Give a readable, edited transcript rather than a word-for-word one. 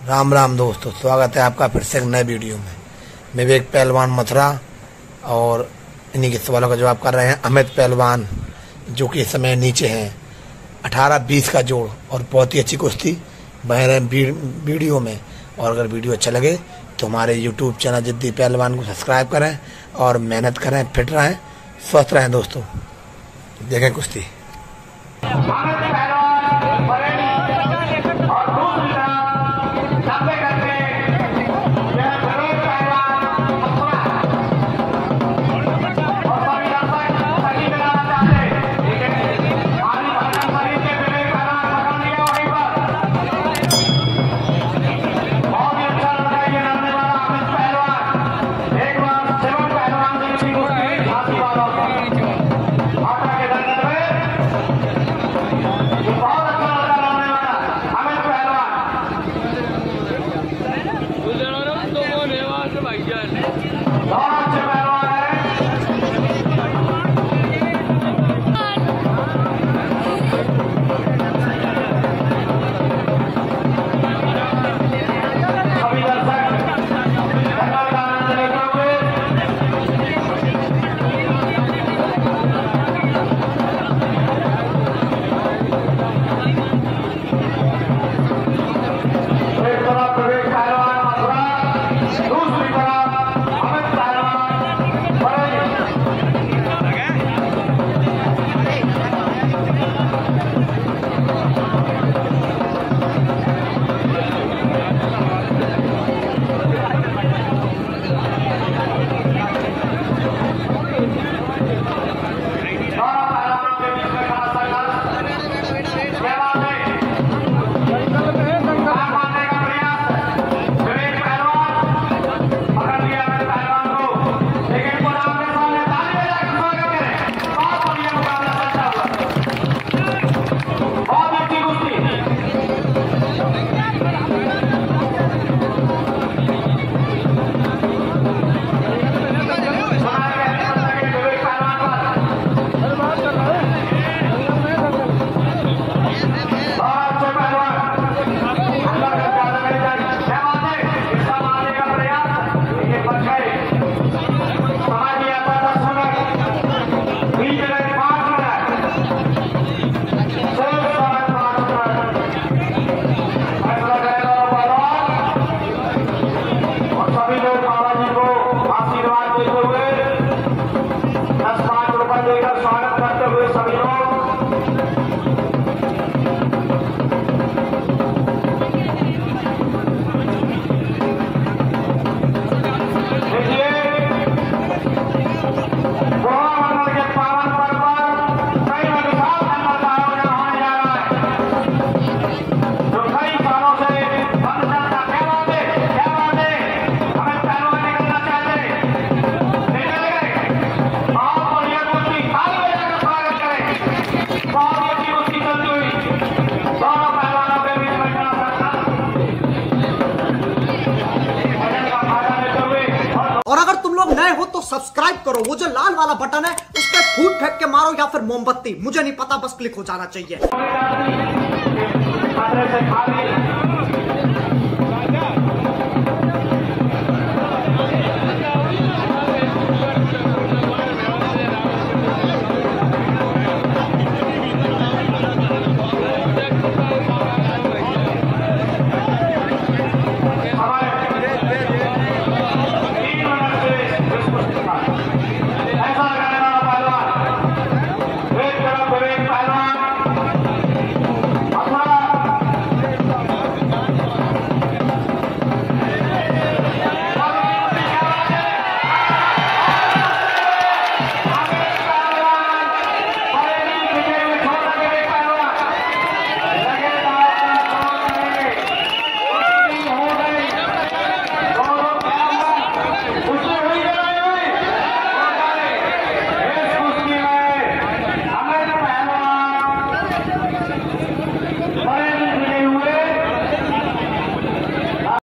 राम राम दोस्तों, स्वागत है आपका फिर से एक नए वीडियो में। विवेक पहलवान मथुरा और इन्हीं के सवालों का जवाब कर रहे हैं अमित पहलवान, जो कि इस समय नीचे हैं। 18-20 का जोड़ और बहुत ही अच्छी कुश्ती बह रहे हैं वीडियो में। और अगर वीडियो अच्छा लगे तो हमारे यूट्यूब चैनल जिद्दी पहलवान को सब्सक्राइब करें और मेहनत करें, फिट रहें, स्वस्थ रहें। दोस्तों देखें कुश्ती। और अगर तुम लोग नए हो तो सब्सक्राइब करो, वो जो लाल वाला बटन है उस पर फूट फेंक के मारो या फिर मोमबत्ती, मुझे नहीं पता, बस क्लिक हो जाना चाहिए।